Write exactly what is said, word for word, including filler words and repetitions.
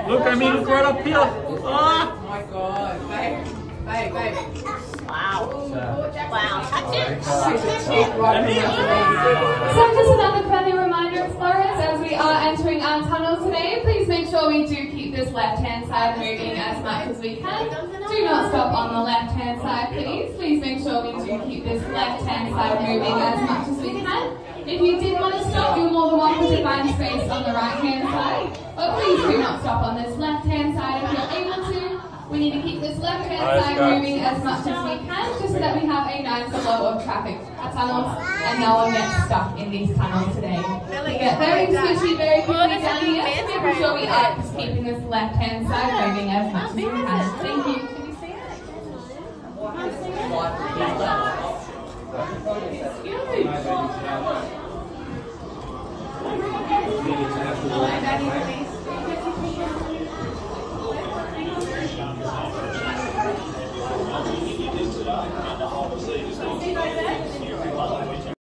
Look, I mean, look right up here. Oh Ah. my God, babe, babe, babe. Wow. Wow. Touch it. So just another friendly reminder, explorers, as we are entering our tunnel today, please make sure we do keep this left-hand side moving as much as we can. Do not stop on the left-hand side, please. Please make sure we do keep this left-hand side moving as much as we can. If you did want to stop, you're more than welcome to find space on the right-hand side. But please do not stop on this left-hand side if you're able to. We need to keep this left-hand side moving as much as we can, just so that we have a nice flow of traffic tunnels and no one gets stuck in these tunnels today. We get very squishy, very quickly down here, so making sure we are just keeping this left-hand side moving as much as we can. Thank you. Can you see it?